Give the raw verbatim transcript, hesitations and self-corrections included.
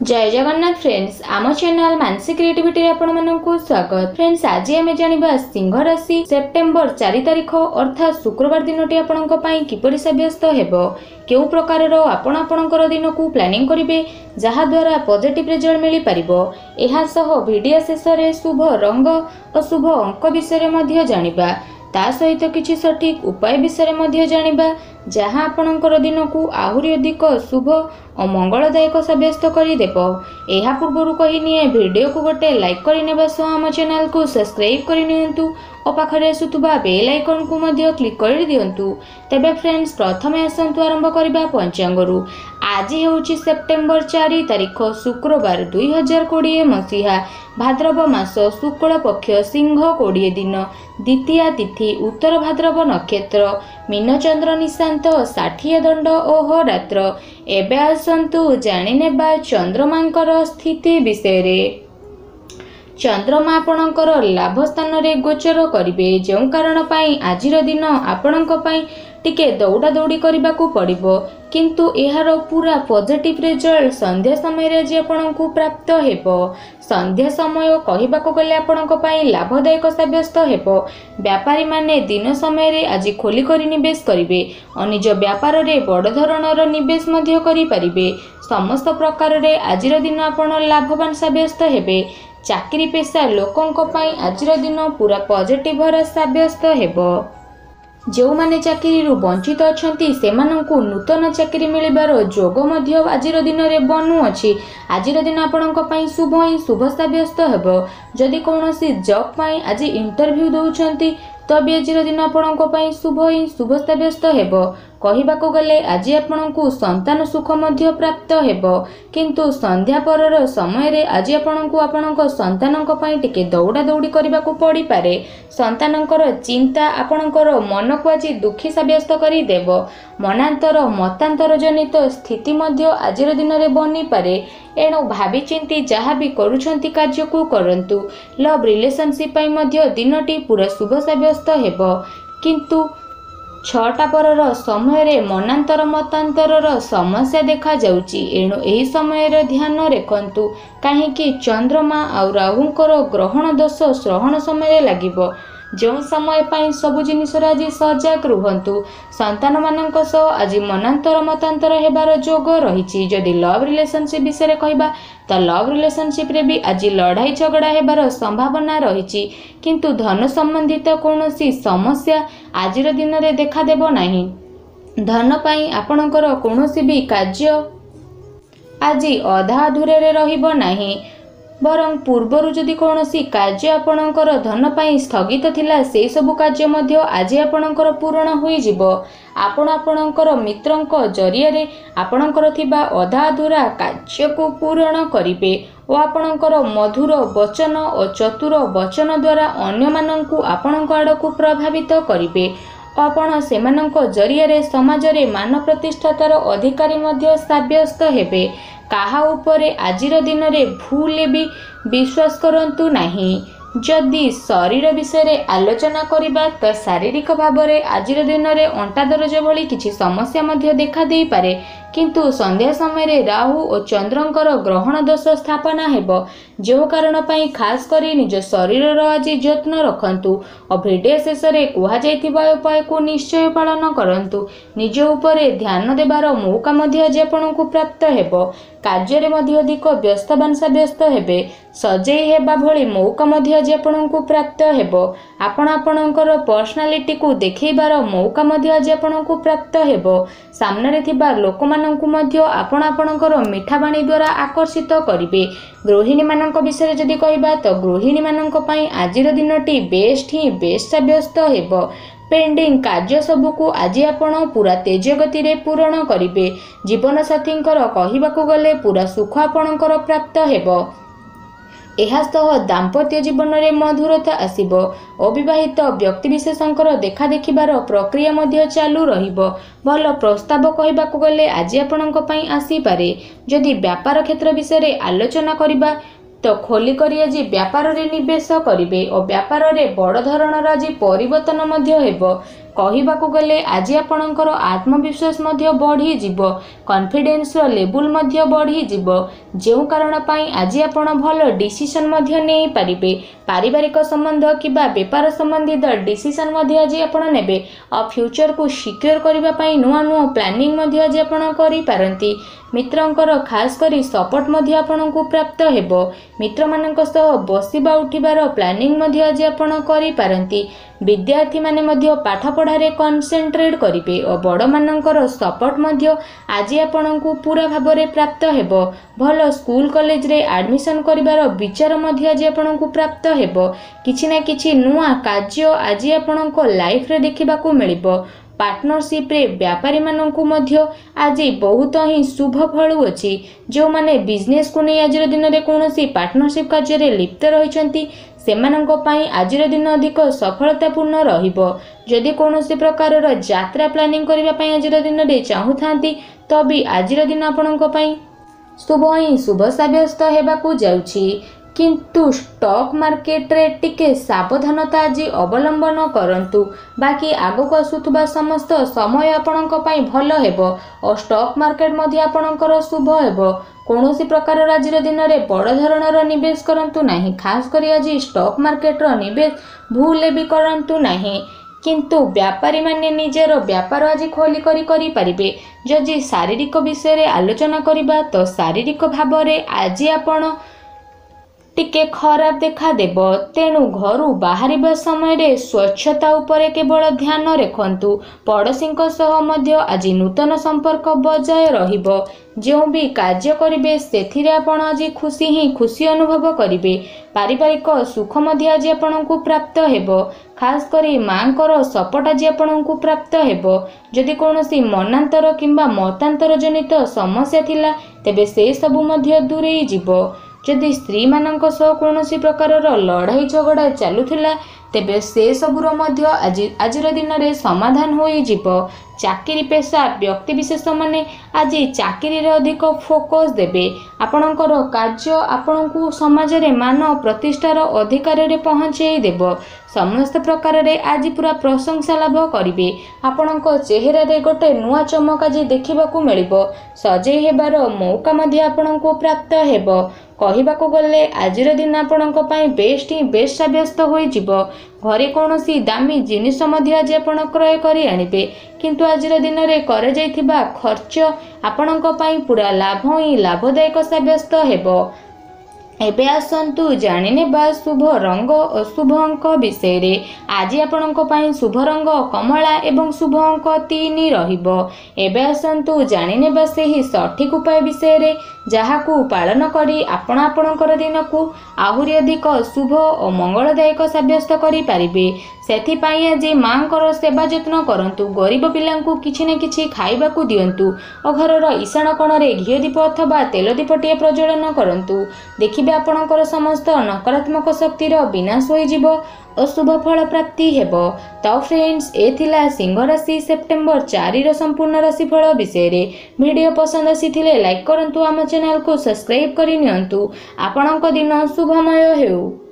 जय जगन्नाथ फ्रेंड्स आम channel Mansi creativity आपण मानकु स्वागत। फ्रेंड्स आज आम जानिबा सिंह राशि सेप्टेम्बर चार तारिख अर्थात शुक्रवार दिनटी आपणक पई किपरि साब्यस्त हेबो, केउ प्रकारर आपण आपणकर दिन को प्लानिंग करिवे जहा द्वारा पॉजिटिव रिजल्ट मिली परिबो। एहा सह वीडियो शेष रे शुभ रंग और शुभ अंक विषय मध्ये जानिबा, ता सहित किछि सठिक उपाय विषय मध्ये जानिबा जहाँ आपणकर दिन को आहुरी अधिक शुभ और मंगलदायक साब्यस्त करदेव। यह पूर्व कहीनिए वीडियो को गोटे लाइक करने सह आम चैनल को सब्सक्राइब करनियंतु और पाखरे आसुथुबा बेल आइकन को मध्य क्लिक कर दियंतु। तेबे फ्रेंड्स प्रथमे आसंतु आरंभ करबा पंचांगरु। आज हेउची सेप्टेम्बर चार तारिख शुक्रवार दुई हजार कोड़े मसीहा भाद्रव मास शुक्ल पक्ष सिंह कोड़े दिन द्वितीया तिथि उत्तर भाद्रव नक्षत्र मीन चंद्र निशांत षाठिए दंड ओह रात्र। एबे आसंतु जानिनेबा चंद्रमांकर स्थिति विषय रे। चंद्रमा आपणकर लाभ स्थान रे गोचर करिवे, जो कारण पाई आजिर दिन आपणक पाई टिके दौड़ा दौड़ी करने को पड़िबो, किंतु एहार पूरा पॉजिटिव रिजल्ट संध्या समय रे जे आपणकु प्राप्त हेबो। संध्या समय कहिबाको गले आपणक पाई लाभदायक साब्यस्त हेबो। व्यापारी माने दिन समय रे आज खोली करी निवेश करिवे और निज व्यापार रे बड़ धरणर निवेश मध्य करि परिबे। समस्त प्रकार रे आजिर दिन आपण लाभवान साब्यस्त हेबे। चाकरी पेशा लोकंक पाई आजिर दिन पूरा पॉजिटिव भरा साब्यस्त हेबो। जो माने चाकरी रु वंचित अछंती सेमानंकु नूतन चाकरी मिलिबार जोग मध्य आजिर दिन रे बनू अछि। आजिर दिन आपणक पई शुभ ही शुभ साब्यस्त हेबो। जदि कोनोसी जॉब पई आज इंटरव्यू दउछंती तबे आजिर दिन आपणक पई शुभ ही शुभ साब्यस्त हेबो। कहिबाको गले आज आपणकु संतान सुख मध्य प्राप्त हेबो, किंतु संध्या परर समय रे आज आपणकु आपणक संतानक पई टिके दौड़ा दौड़ी करबाको पड़ी पारे। संतानकर चिंता आपणकर मन को आज दुखी साब्यस्त करि देबो। मनांतर मतांतर जनित स्थिति मध्य आजिर दिन रे बनी पारे। एणु भावी चिंती जहाँ भी करूछंती कार्य को करंतु। लव रिलेशनशिप पई मध्य दिनटी पूरा शुभ साब्यस्त हेबो, किंतु छटा परर समय रे मनांतर मतांतर समस्या देखा जाउची। एणु एही समय रे ध्यान रखंतु, काहेकि चंद्रमा आ राहुंकर ग्रहण दोष श्रवण समय रे लागिबो। जो समय पाई सबु जिनिस आज सजग रुहंतु। संतान मानक सह आज मनांतर मतांतर हेबार जोग रहिछि। जदि लव रिलेशनशिप विषय कहबा तो लव रिलेशनशिप रे भी आज लड़ाई झगड़ा हेबार संभावना रहिछि, किंतु धन संबंधित कोनोसी समस्या आजिर दिन रे देखा देबो नाही। धन पाई आपणकर कोनोसी भी कार्य आज अधा अधूरे रे रहिबो नाही, बरं पूर्वर जदि कोनोसी कार्य आपणकर धन पाई स्थगित थिला से सबु कार्य मध्य आज आपणकर पूर्ण होई जिवो। आपण आपणकर मित्रंक जरिया रे आपणकर थिबा अधा अधूरा कार्य को पूर्ण करिवे और आपणकर मधुर वचन और चतुर वचन द्वारा अन्य माननकु आपणक आडकु प्रभावित करिवे। आपण सेमानंक जरिया रे समाज रे मान प्रतिष्ठातार अधिकारी मध्य साब्यस्त हेबे। काहा उपरे आजिर दिन रे भूले भी विश्वास करंतु नाही। जदि शरीर विषय रे आलोचना करिबा तो शारीरिक भाव रे आजिर दिन रे अंटा दरज भली किछि समस्या मध्य देखा देई पारे, किंतु संध्या समय रे राहु और चंद्रंकर ग्रहण दोष स्थापना हेबो, जो कारण पाई खास करी निज शरीर रो आज यत्न रखंतु और वीडियो शेष रे कुहा जाइथिबा उपाय को निश्चय पालन करंतु। निज उपरे ध्यान देबार मौका मध्य आज आपणकु प्राप्त हेबो। कार्य रे मध्य अधिक व्यस्तवान साब्यस्त हेबे। सजेई हेबा भली मौका मध्य आज आपणकु प्राप्त हेबो। आपण आपणकर पर्सनालिटी को देखैबार मौका मध्य आज आपणकु प्राप्त हेबो। सामने रे थिबा लोकमानंकु मध्य आपण आपणकर मिठा बाणी द्वारा आकर्षित करिवे। गृहिणी मानक विषय जदि कहबा तो गृहिणी मानक पई आजिर दिनटी बेस्ट ही बेस्ट साब्यस्त हेबो। पेंडिंग कार्य सबु को आज आपण पूरा तेज गति रे पूर्ण करिवे। जीवन साथींकर कहिबाको गले पूरा सुख आपणकर प्राप्त हेबो। एहा सह दाम्पत्य जीवन रे मधुरता आसीबो। अविवाहित व्यक्ति विशेषंकर देखा देखिबार प्रक्रिया मध्य चालू रहिबो। भल प्रस्ताव कहबाको गले आज आपणक पई आसी पारे। जदि व्यापार क्षेत्र विषय रे आलोचना करिबा तो खोली करी आज व्यापार रे निवेश करिवे और व्यापार रे बड़ धरणर आज परिवर्तन मध्य हेबो। କହିବାକୁ ଗଲେ ଆଜି ଆପଣଙ୍କର ଆତ୍ମବିଶ୍ୱାସ ମଧ୍ୟ ବଢ଼ିଯିବ, କନଫିଡେନ୍ସର ଲେବୁଲ ମଧ୍ୟ ବଢ଼ିଯିବ, ଯେଉଁ କାରଣ ପାଇଁ ଆଜି ଆପଣ ଭଲ ଡିସିସନ୍ ମଧ୍ୟ ନେଇପାରିବେ। ପାରିବାରିକ ସମ୍ବନ୍ଧ କିମ୍ବା ବେପାର ସମ୍ବନ୍ଧିତ ଡିସିସନ୍ ମଧ୍ୟ ଆଜି ଆପଣ ନେବେ। ଆଉ ଫ୍ୟୁଚରକୁ ସିକ୍ୟୁର କରିବା ପାଇଁ ନୂଆ ନୂଆ ପ୍ଲାନିଂ ମଧ୍ୟ ଆଜି ଆପଣ କରିପାରନ୍ତି। ମିତ୍ରଙ୍କର ଖାସ କରି ସପୋର୍ଟ ମଧ୍ୟ ଆପଣଙ୍କୁ ପ୍ରାପ୍ତ ହେବ। ମିତ୍ରମାନଙ୍କ ସହ ବସିବା ଉଠିବାର ପ୍ଲାନିଂ ମଧ୍ୟ ଆଜି ଆପଣ କରିପାରନ୍ତି। ବିଦ୍ୟାର୍ଥୀମାନେ ମଧ୍ୟ ପାଠପଢ଼ାରେ କନସେଣ୍ଟ୍ରେଟ୍ କରିବେ ଓ ବଡ଼ମାନଙ୍କର ସପୋର୍ଟ ମଧ୍ୟ ଆଜି ଆପଣଙ୍କୁ ପୁରା ଭାବରେ ପ୍ରାପ୍ତ ହେବ। ଭଲ ସ୍କୁଲ କଲେଜରେ ଆଡମିସନ୍ କରିବାର ବିଚାର ମଧ୍ୟ ଆଜି ଆପଣଙ୍କୁ ପ୍ରାପ୍ତ ହେବ। କିଛି ନା କିଛି ନୂଆ କାର୍ଯ୍ୟ ଆଜି ଆପଣଙ୍କ ଲାଇଫରେ ଦେଖିବାକୁ ମିଳିବ। ପାର୍ଟନରସିପ୍ରେ ବ୍ୟାପାରୀମାନଙ୍କୁ ମଧ୍ୟ ଆଜି ବହୁତ ହିଁ ଶୁଭ ଫଳୁଅଛି। ଯେଉଁମାନେ ବିଜନେସ୍କୁ ନେଇ ଆଜିର ଦିନରେ କୌଣସି ପାର୍ଟନରସିପ୍ କାର୍ଯ୍ୟରେ ଲିପ୍ତ ରହିଛନ୍ତି ସେମାନଙ୍କ ପାଇଁ ଆଜିର ଦିନ ଅଧିକ ସଫଳତାପୂର୍ଣ୍ଣ ରହିବ। ଯଦି କୌଣସି ପ୍ରକାରର ଯାତ୍ରା ପ୍ଲାନିଂ କରିବା ପାଇଁ ଆଜିର ଦିନରେ ଚାହୁଁଥାନ୍ତି ତ ବି ଆଜିର ଦିନ ଆପଣଙ୍କ ପାଇଁ ଶୁଭ ହିଁ ଶୁଭ ସାବ୍ୟସ୍ତ ହେବାକୁ ଯାଉଛି। କିନ୍ତୁ ଷ୍ଟକ୍ ମାର୍କେଟରେ ଟିକେ ସାବଧାନତା ଆଜି ଅବଲମ୍ବନ କରନ୍ତୁ। ବାକି ଆଗକୁ ଆସୁଥିବା ସମସ୍ତ ସମୟ ଆପଣଙ୍କ ପାଇଁ ଭଲ ହେବ ଓ ଷ୍ଟକ୍ ମାର୍କେଟ ମଧ୍ୟ ଆପଣଙ୍କର ଶୁଭ ହେବ। କୌଣସି ପ୍ରକାରର ଆଜିର ଦିନରେ ବଡ଼ ଧରଣର ନିବେଶ କରନ୍ତୁ ନାହିଁ। ଖାସ କରି ଆଜି ଷ୍ଟକ୍ ମାର୍କେଟର ନିବେଶ ଭୁଲରେ ବି କରନ୍ତୁ ନାହିଁ। କିନ୍ତୁ ବ୍ୟାପାରୀମାନେ ନିଜର ବ୍ୟାପାର ଆଜି ଖୋଲି କରି କରିପାରିବେ। ଯଦି ଶାରୀରିକ ବିଷୟରେ ଆଲୋଚନା କରିବା ତ ଶାରୀରିକ ଭାବରେ ଆଜି ଆପଣ ଟିକେ ଖରାପ ଦେଖାଦେବ। ତେଣୁ ଘରୁ ବାହାରିବା ସମୟରେ ସ୍ୱଚ୍ଛତା ଉପରେ କେବଳ ଧ୍ୟାନ ରଖନ୍ତୁ। ପଡ଼ୋଶୀଙ୍କ ସହ ମଧ୍ୟ ଆଜି ନୂତନ ସମ୍ପର୍କ ବଜାୟ ରହିବ। ଯେଉଁ ବି କାର୍ଯ୍ୟ କରିବେ ସେଥିରେ ଆପଣ ଆଜି ଖୁସି ହିଁ ଖୁସି ଅନୁଭବ କରିବେ। ପାରିବାରିକ ସୁଖ ମଧ୍ୟ ଆଜି ଆପଣଙ୍କୁ ପ୍ରାପ୍ତ ହେବ। ଖାସ କରି ମାଙ୍କର ସପୋର୍ଟ ଆଜି ଆପଣଙ୍କୁ ପ୍ରାପ୍ତ ହେବ। ଯଦି କୌଣସି ମନାନ୍ତର କିମ୍ବା ମତାନ୍ତର ଜନିତ ସମସ୍ୟା ଥିଲା ତେବେ ସେ ସବୁ ମଧ୍ୟ ଦୂରେଇ ଯିବ। ଯଦି ସ୍ତ୍ରୀମାନଙ୍କ ସହ କୌଣସି ପ୍ରକାରର ଲଢ଼ାଇ ଝଗଡ଼ା ଚାଲୁଥିଲା ତେବେ ସେ ସବୁର ମଧ୍ୟ ଆଜି ଆଜିର ଦିନରେ ସମାଧାନ ହୋଇଯିବ। ଚାକିରି ପେଶା ବ୍ୟକ୍ତିବିଶେଷମାନେ ଆଜି ଚାକିରିରେ ଅଧିକ ଫୋକସ୍ ଦେବେ। ଆପଣଙ୍କର କାର୍ଯ୍ୟ ଆପଣଙ୍କୁ ସମାଜରେ ମାନ ପ୍ରତିଷ୍ଠାର ଅଧିକାରରେ ପହଞ୍ଚାଇ ଦେବ। ସମସ୍ତ ପ୍ରକାରରେ ଆଜି ପୁରା ପ୍ରଶଂସା ଲାଭ କରିବେ। ଆପଣଙ୍କ ଚେହେରାରେ ଗୋଟେ ନୂଆ ଚମକ ଆଜି ଦେଖିବାକୁ ମିଳିବ। ସଜେଇ ହେବାର ମୌକା ମଧ୍ୟ ଆପଣଙ୍କୁ ପ୍ରାପ୍ତ ହେବ। କହିବାକୁ ଗଲେ ଆଜିର ଦିନ ଆପଣଙ୍କ ପାଇଁ ବେଷ୍ଟ ହିଁ ବେଷ୍ଟ ସାବ୍ୟସ୍ତ ହୋଇଯିବ। ଘରେ କୌଣସି ଦାମୀ ଜିନିଷ ମଧ୍ୟ ଆଜି ଆପଣ କ୍ରୟ କରି ଆଣିବେ। କିନ୍ତୁ ଆଜିର ଦିନରେ କରାଯାଇଥିବା ଖର୍ଚ୍ଚ ଆପଣଙ୍କ ପାଇଁ ପୁରା ଲାଭ ହିଁ ଲାଭଦାୟକ ସାବ୍ୟସ୍ତ ହେବ। ଏବେ ଆସନ୍ତୁ ଜାଣିନେବା ଶୁଭ ରଙ୍ଗ ଓ ଶୁଭ ଅଙ୍କ ବିଷୟରେ। ଆଜି ଆପଣଙ୍କ ପାଇଁ ଶୁଭ ରଙ୍ଗ କମଳା ଏବଂ ଶୁଭ ଅଙ୍କ ତିନି ରହିବ। ଏବେ ଆସନ୍ତୁ ଜାଣିନେବା ସେହି ସଠିକ ଉପାୟ ବିଷୟରେ ଯାହାକୁ ପାଳନ କରି ଆପଣ ଆପଣଙ୍କର ଦିନକୁ ଆହୁରି ଅଧିକ ଶୁଭ ଓ ମଙ୍ଗଳଦାୟକ ସାବ୍ୟସ୍ତ କରିପାରିବେ। ସେଥିପାଇଁ ଆଜି ମାଙ୍କର ସେବା ଯତ୍ନ କରନ୍ତୁ। ଗରିବ ପିଲାଙ୍କୁ କିଛି ନା କିଛି ଖାଇବାକୁ ଦିଅନ୍ତୁ ଓ ଘରର ଇଶାଣ କୋଣରେ ଘିଅ ଦୀପ ଅଥବା ତେଲ ଦୀପଟିଏ ପ୍ରଜ୍ୱଳନ କରନ୍ତୁ। ଦେଖିବେ ଆପଣଙ୍କର ସମସ୍ତ ନକାରାତ୍ମକ ଶକ୍ତିର ବିନାଶ ହୋଇଯିବ ଓ ଶୁଭ ଫଳ ପ୍ରାପ୍ତି ହେବ। ତ ଫ୍ରେଣ୍ଡସ୍, ଏ ଥିଲା ସିଂହ ରାଶି ସେପ୍ଟେମ୍ବର ଚାରିର ସମ୍ପୂର୍ଣ୍ଣ ରାଶିଫଳ ବିଷୟରେ। ଭିଡ଼ିଓ ପସନ୍ଦ ଆସିଥିଲେ ଲାଇକ୍ କରନ୍ତୁ, ଆମ ଚ୍ୟାନେଲକୁ ସବସ୍କ୍ରାଇବ୍ କରି ନିଅନ୍ତୁ। ଆପଣଙ୍କ ଦିନ ଶୁଭମୟ ହେଉ।